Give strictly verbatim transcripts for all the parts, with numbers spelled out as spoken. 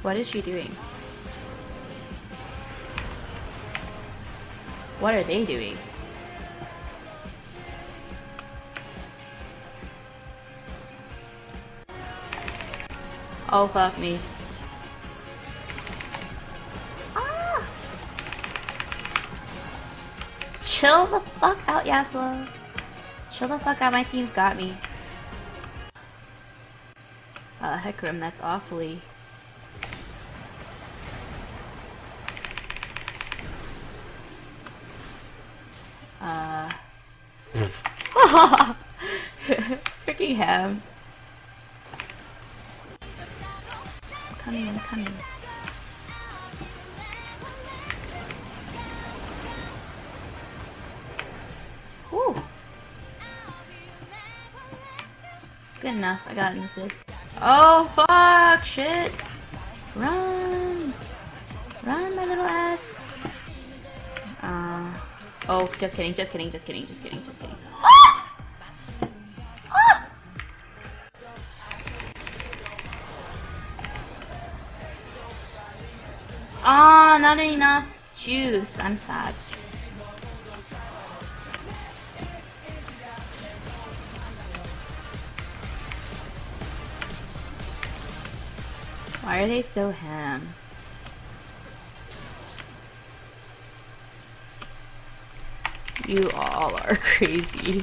what is she doing? What are they doing? Oh, fuck me. Ah! Chill the fuck out, Yasuo. Chill the fuck out, my team's got me. Uh, Hecarim, that's awfully... Uh... Freaking ham. I'm coming, I'm coming. Woo! Good enough, I got an assist. Oh fuck, shit! Run! Run, my little ass! Uh... Oh, just kidding, just kidding, just kidding, just kidding, just kidding. Ah! Ah! Ah, not enough juice. I'm sad. Why are they so ham? You all are crazy.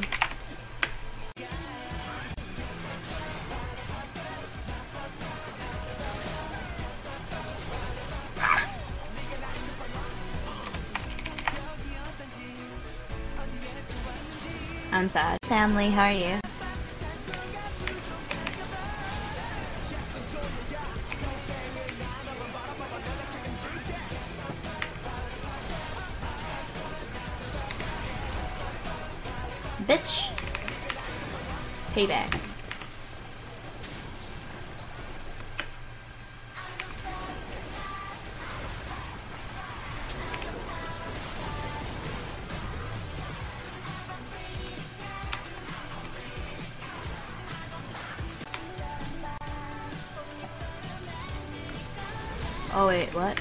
I'm sad. Samly, how are you? Bitch. Payback. Oh wait, what?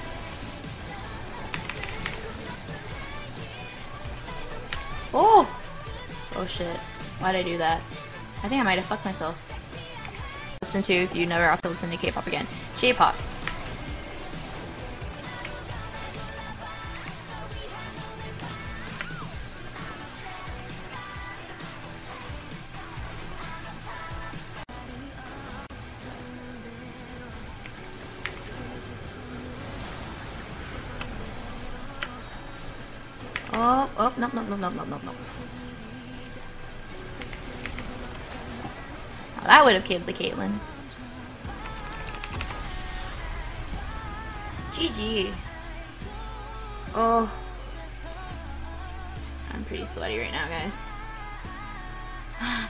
Oh! Oh shit. Why'd I do that? I think I might have fucked myself. Listen to if you never have to listen to K-pop again. J-pop. Oh, oh, no, no, no, no, no, no, no. Oh, that would have killed the Caitlyn. G G. Oh. I'm pretty sweaty right now, guys.